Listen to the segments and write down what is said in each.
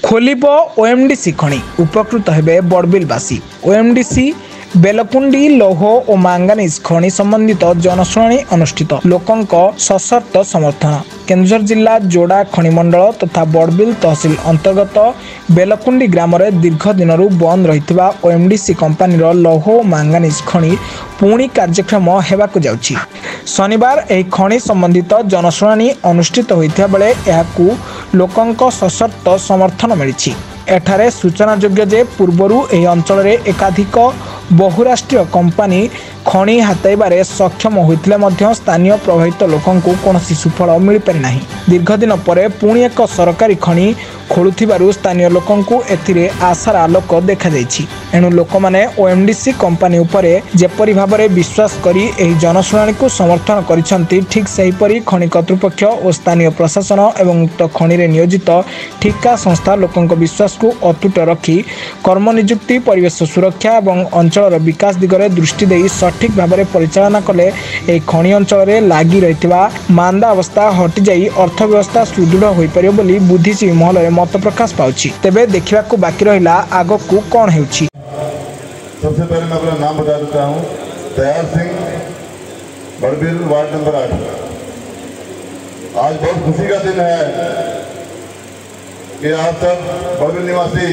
खोलिब ओएमडीसी खଣି उपकृत हेबे बड़बिलवासी। ओएमडीसी बेलकुंडी लौह और मांगानीज खଣି संबंधित जनशुणाणी अनुष्ठित। लोकंक सशर्त समर्थन। केन्दुझर जिला जोड़ा खणिमंडल तथा बड़बिल तहसिल अंतर्गत बेलकुंडी ग्राम दीर्घ दिन बंद रही ओएमडीसी कंपानी लौह और मांगानीज खଣି पुणी कार्यक्रम हेबाकु जाउछि। शनिवार यह खଣି संबंधित जनशुणाणी अनुष्ठित होइथिबा बेले एहाकु लोकंक सशर्त समर्थन मिली। एठारे सूचनायोग्य जे पूर्वरु एही अंचल में एकाधिक बहुराष्ट्रीय कंपानी खଣି हाताइबारे सक्षम होइतिले मध्य स्थानीय प्रभावित लोकंकु कोनोसी सुफल मिल पारि नाही। दीर्घ दिन परे पुणी एक सरकारी खଣି खोलुथिबारु स्थानीय लोकंकु एथिरे आशार आलोक देखा जाइछि। एणु लोक माने ओएमडीसी कंपानी उपरे जेपरि भाबरे विश्वास करी एही जनशुणाणी को समर्थन करिसंती, ठीक सेहिपरि खଣି कर्तृपक्ष और स्थानीय प्रशासन एवं उक्त खଣି रे नियोजित ठिका संस्था लोकंक विश्वास को अतुट रखी कर्म नियुक्ति, परिवेश सुरक्षा एवं अंचल विकास दिगरे दृष्टि देई सठिक भाव में परिचालना कले ए खଣି अंचल में लागी रहितबा मांदा अवस्था हटि जाई अर्थव्यवस्था सुदृढ़ होई परियो बोली बुद्धिजीवी महल में मत प्रकाश पाउछि। तेबे देखिबाकू बाकी रहिला आगकू कोन हेउछि। सबसे पहले मैं अपना नाम बता देता हूँ। Dayal Singh, Barbil, ward number 8। आज बहुत खुशी का दिन है कि आप सब बड़बिल निवासी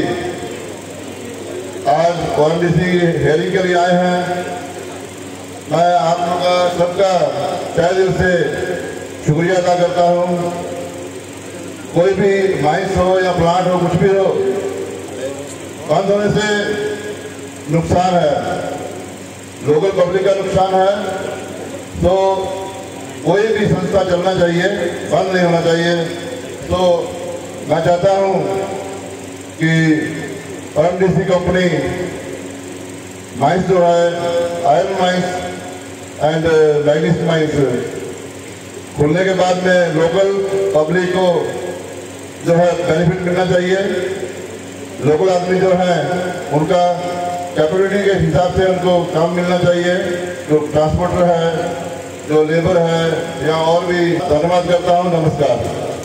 आज ओएमडीसी हेयरिंग के लिए आए हैं। मैं आप लोगों का सबका तहे दिल से शुक्रिया अदा करता हूँ। कोई भी माइंस हो या प्लांट हो, कुछ भी हो, बंद होने से नुकसान है, लोकल पब्लिक का नुकसान है। तो कोई भी संस्था चलना चाहिए, बंद नहीं होना चाहिए। तो मैं चाहता हूँ कि ओएमडीसी कंपनी माइंस जो है, iron mines and manganese mines खुलने के बाद में लोकल पब्लिक को जो है बेनिफिट मिलना चाहिए। लोकल आदमी जो है उनका कैपेबिलिटी के हिसाब से उनको काम मिलना चाहिए। जो ट्रांसपोर्टर है, जो लेबर है, या और भी धन्यवाद करता हूँ। नमस्कार।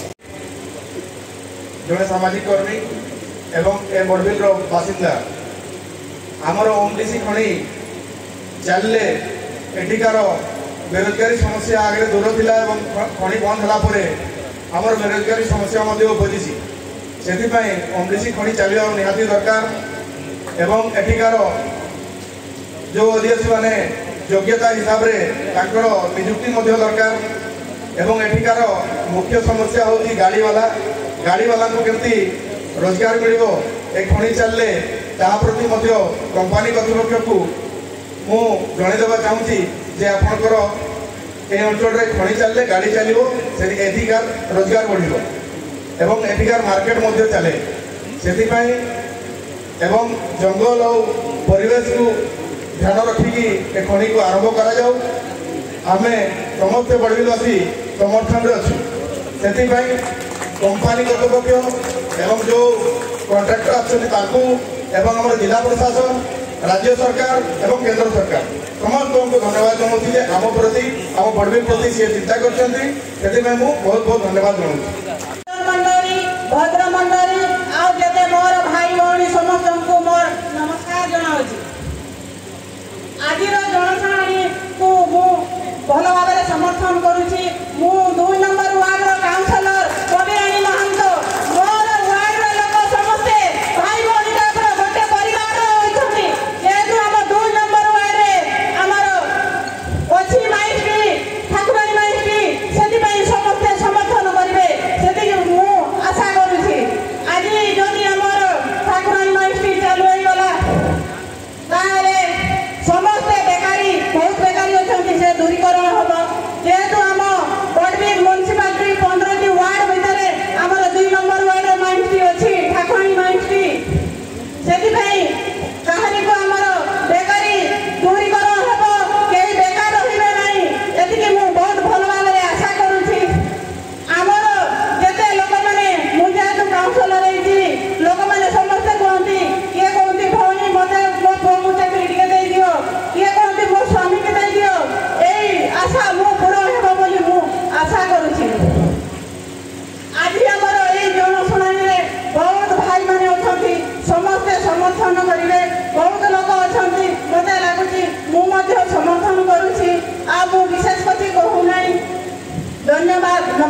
जड़े सामाजिक कर्मी एवं ए बड़बिल बासिंदा आमर ओएमडीसी खଣି चलले एठिकार बेरोजगारी समस्या आगे दूर थिला एवं खଣି बंद होला परे आमर बेरोजगारी समस्या मध्य उपजी से ओएमडीसी खଣି चलिया निहाती दरकार एवं एठिकार जो आदिवासी माने योग्यता हिसाब रे ताकर नियुक्ति मध्य दरकार एवं एठिकार मुख्य समस्या होती गाड़ी वाला को केमती रोजगार मिलिबो ए खଣି चलले ता प्रति मध्य कंपनी कर्तृपक्ष को मु जणे देबा चाहूची जे आपनकर ए अंचल रे खଣି चलले गाड़ी चलिबो से एठिकार रोजगार बढ़िबो एवं एठिकार मार्केट मध्य चले सेति पई एवं जंगल और परिवेश को ध्यान रखिकी ए खଣି को आरंभ करा जाऊ। आमे समस्त बड़बिलवासी समर्थन रे अछु। सेति पई कंपनी कर्तृपक्ष एवं जो कॉन्ट्रैक्टर आछन ताकू एवं हमारे जिला प्रशासन, राज्य सरकार एवं केंद्र सरकार समस्त को धन्यवाद जनाऊँ जे आम प्रति आम बड़बिल प्रति सी चिंता कर बहुत बहुत धन्यवाद जनाऊँ। भद्रमंडली आज जते मोर भाई भौणी समस्त को मोर नमस्कार जनाऊँ। आज जनशुणाणी को मु भल भाव समर्थन करुछि। मु 2 नंबर वार्ड रो काउंसिलर कविरानी महंत मोर वार्ड रो लोक समस्ते भाई भौणी का गोटे परिवार होइछथि। जेतु हम 2 नंबर वार्ड रे हमर अछि माइस्ट्री ठाकुरानी माइस्ट्री सेति पई समस्ते समर्थन करिवे सेति मु आशा करुछि।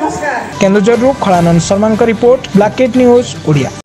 नमस्कार। केन्दुझरु खଳାनंद शर्मा रिपोर्ट ब्लैकेट न्यूज ओडिया।